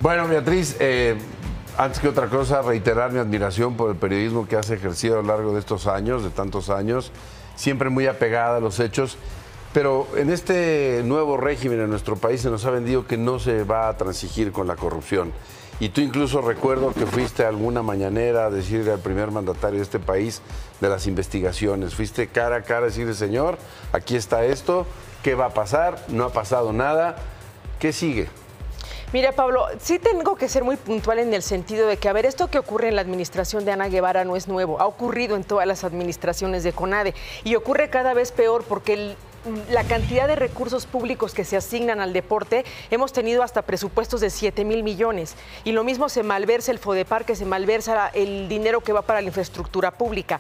Bueno, Beatriz, antes que otra cosa, reiterar mi admiración por el periodismo que has ejercido a lo largo de estos años, de tantos años, siempre muy apegada a los hechos. Pero en este nuevo régimen en nuestro país se nos ha vendido que no se va a transigir con la corrupción. Y tú incluso recuerdo que fuiste a alguna mañanera a decirle al primer mandatario de este país de las investigaciones. Fuiste cara a cara a decirle, señor, aquí está esto, ¿qué va a pasar? No ha pasado nada. ¿Qué sigue? Mira, Pablo, sí tengo que ser muy puntual en el sentido de que, a ver, esto que ocurre en la administración de Ana Guevara no es nuevo. Ha ocurrido en todas las administraciones de CONADE y ocurre cada vez peor porque la cantidad de recursos públicos que se asignan al deporte, hemos tenido hasta presupuestos de 7,000 millones. Y lo mismo se malversa el FODEPAR, que se malversa el dinero que va para la infraestructura pública.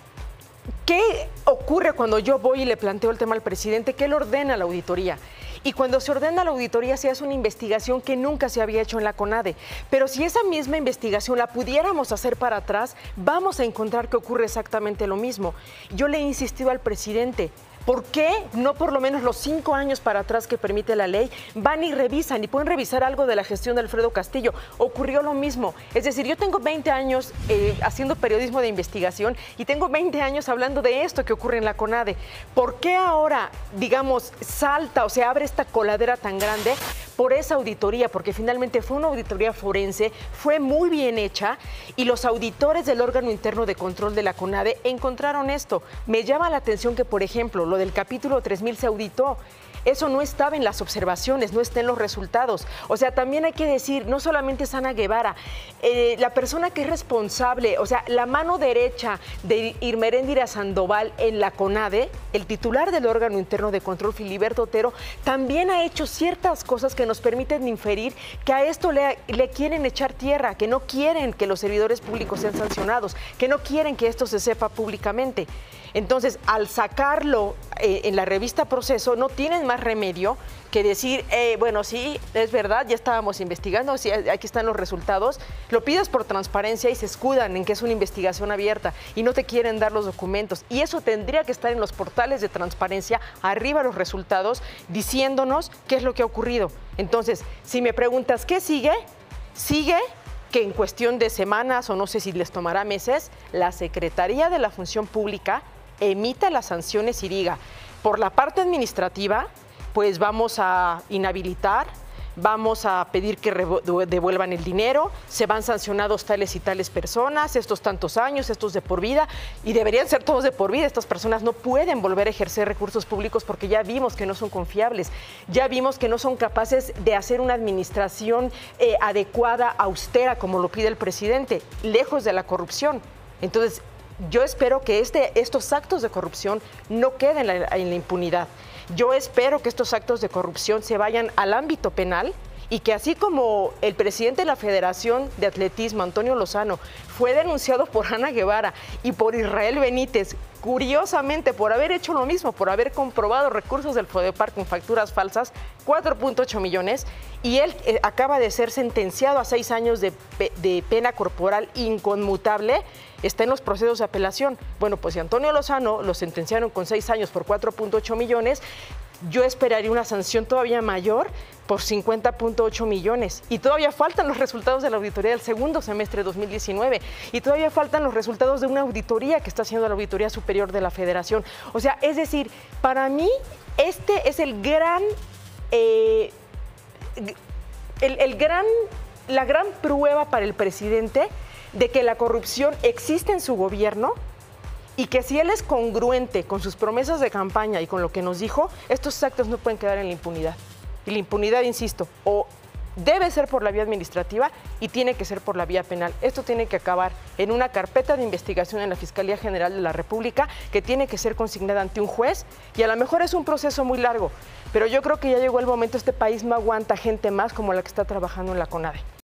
¿Qué ocurre cuando yo voy y le planteo el tema al presidente? ¿Qué le ordena la auditoría? Y cuando se ordena la auditoría se hace una investigación que nunca se había hecho en la CONADE. Pero si esa misma investigación la pudiéramos hacer para atrás, vamos a encontrar que ocurre exactamente lo mismo. Yo le he insistido al presidente, ¿por qué no por lo menos los 5 años para atrás que permite la ley van y revisan y pueden revisar algo de la gestión de Alfredo Castillo? Ocurrió lo mismo. Es decir, yo tengo 20 años haciendo periodismo de investigación y tengo 20 años hablando de esto que ocurre en la CONADE. ¿Por qué ahora, digamos, salta o se abre esta coladera tan grande por esa auditoría? Porque finalmente fue una auditoría forense, fue muy bien hecha y los auditores del órgano interno de control de la CONADE encontraron esto. Me llama la atención que, por ejemplo, lo del capítulo 3000 se auditó. Eso no estaba en las observaciones, no está en los resultados. O sea, también hay que decir, no solamente es Ana Guevara, la persona que es responsable, o sea, la mano derecha de Irmeréndira Sandoval en la CONADE, el titular del órgano interno de control, Filiberto Otero, también ha hecho ciertas cosas que nos permiten inferir que a esto le quieren echar tierra, que no quieren que los servidores públicos sean sancionados, que no quieren que esto se sepa públicamente. Entonces, al sacarlo en la revista Proceso, no tienen más remedio que decir, bueno, sí, es verdad, ya estábamos investigando, sí, aquí están los resultados. Lo pides por transparencia y se escudan en que es una investigación abierta y no te quieren dar los documentos. Y eso tendría que estar en los portales de transparencia, arriba los resultados, diciéndonos qué es lo que ha ocurrido. Entonces, si me preguntas, ¿qué sigue? Sigue que en cuestión de semanas, o no sé si les tomará meses, la Secretaría de la Función Pública emita las sanciones y diga, por la parte administrativa, pues vamos a inhabilitar, vamos a pedir que devuelvan el dinero, se van sancionados tales y tales personas, estos tantos años, estos de por vida, y deberían ser todos de por vida. Estas personas no pueden volver a ejercer recursos públicos porque ya vimos que no son confiables, ya vimos que no son capaces de hacer una administración adecuada, austera, como lo pide el presidente, lejos de la corrupción. Entonces, yo espero que estos actos de corrupción no queden en la impunidad. Yo espero que estos actos de corrupción se vayan al ámbito penal y que así como el presidente de la Federación de Atletismo, Antonio Lozano, fue denunciado por Ana Guevara y por Israel Benítez, curiosamente por haber hecho lo mismo, por haber comprobado recursos del FODEPAR con facturas falsas, 4.8 millones, y él acaba de ser sentenciado a 6 años de pena corporal inconmutable, está en los procesos de apelación. Bueno, pues si Antonio Lozano lo sentenciaron con 6 años por 4.8 millones, yo esperaría una sanción todavía mayor por 50.8 millones. Y todavía faltan los resultados de la auditoría del segundo semestre de 2019. Y todavía faltan los resultados de una auditoría que está haciendo la Auditoría Superior de la Federación. O sea, es decir, para mí este es la gran prueba para el presidente de que la corrupción existe en su gobierno y que si él es congruente con sus promesas de campaña y con lo que nos dijo, estos actos no pueden quedar en la impunidad. Y la impunidad, insisto, o debe ser por la vía administrativa y tiene que ser por la vía penal. Esto tiene que acabar en una carpeta de investigación en la Fiscalía General de la República que tiene que ser consignada ante un juez y a lo mejor es un proceso muy largo, pero yo creo que ya llegó el momento, este país no aguanta gente más como la que está trabajando en la CONADE.